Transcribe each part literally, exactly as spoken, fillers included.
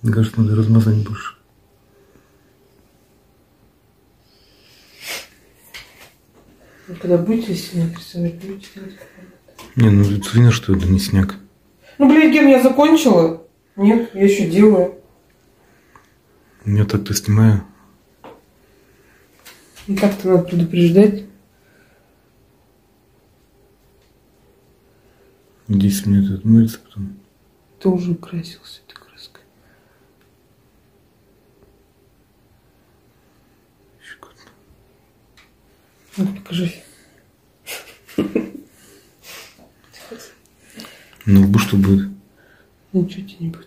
Мне кажется, надо размазать больше. Ну, когда будете снег рисовать, будете делать как-то? Не, ну это видно, что это не снег. Ну, блин, ген я закончила. Нет, я еще делаю. Я так-то снимаю. И как-то надо предупреждать. десять минут отмоется потом. Ты уже украсился этой краской. Щекотно. Ну, покажи. Ну, лбу что будет? Ничего тебе не будет.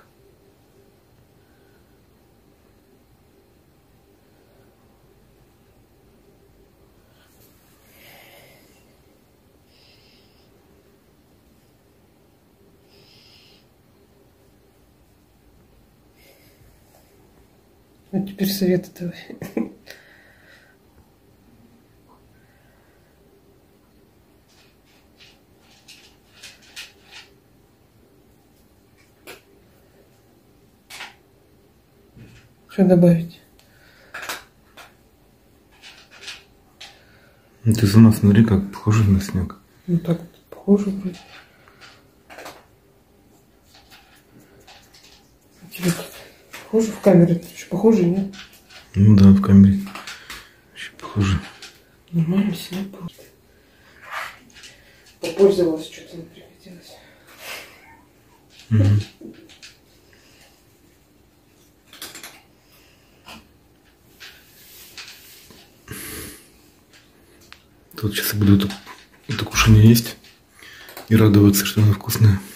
А теперь советы давай. Что добавить? Ну, ты сама смотри, как похоже на снег. Ну так похоже вроде. А тебе как? Похоже в камере? Что, похоже, нет? Ну да, в камере. Вообще похоже. Нормально снег был. Попользовалась, что-то не пригодилось. Угу. Тут сейчас я буду это, это кушанье есть и радоваться, что оно вкусное.